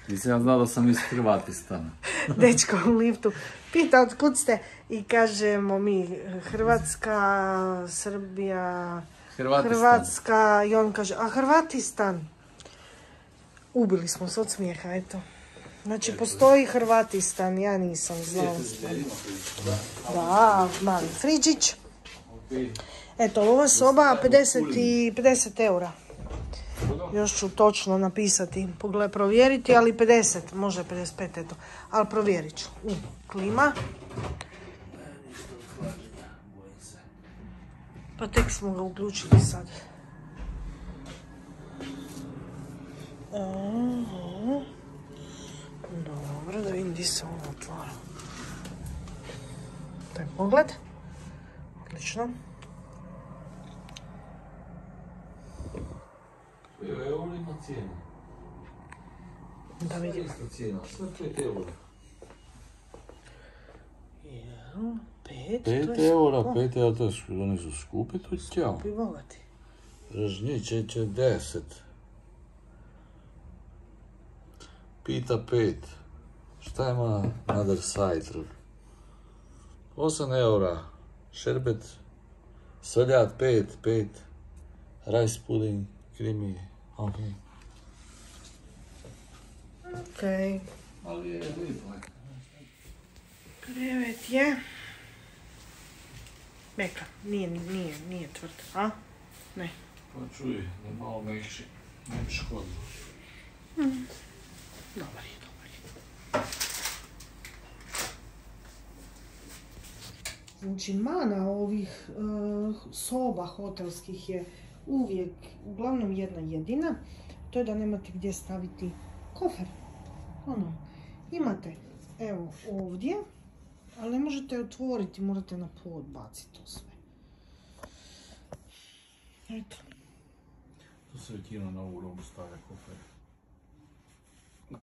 Nisam ja znao da sam iz Hrvatistana. Dečko u liftu pita otkud ste i kažemo mi Hrvatska, Srbija, Hrvatska i on kaže, a Hrvatistan. Ubili smo se od smijeha, eto. Znači, postoji Hrvatistan, ja nisam znala. Da, mali friđić. Eto, ova soba 50 eura. Još ću točno napisati, pogledaj, provjeriti, ali 50, može 55, eto. Ali provjerit ću. Klima. Pa tek smo ga uključili sad. Dobro, da vidim gdje se ovo otvara. Taj pogled. Odlično. Evo ima cijenu. Da vidim. Cijena, sve 5 eura. 5 eura, 5 eura, oni su skupi, to je ćao. Skupi bogati. Ražnjiće će 10. Pita 5. Šta ima another side? 8 eura. Šerbet. Soljat 5. Rice pudding, krimi. Ok. Ali je lijepo. Krevet je meka, nije tvrd, a? Ne. Pa čuj, da je malo mekši, ne bi škodilo. Dobar je. Znači, mana ovih soba hotelskih je uvijek, uglavnom jedna jedina, to je da nemate gdje staviti kofer. Imate, evo, ovdje, ali ne možete otvoriti, morate na pod baciti to sve. Eto. To se većina na ovu robu stavlja kofer.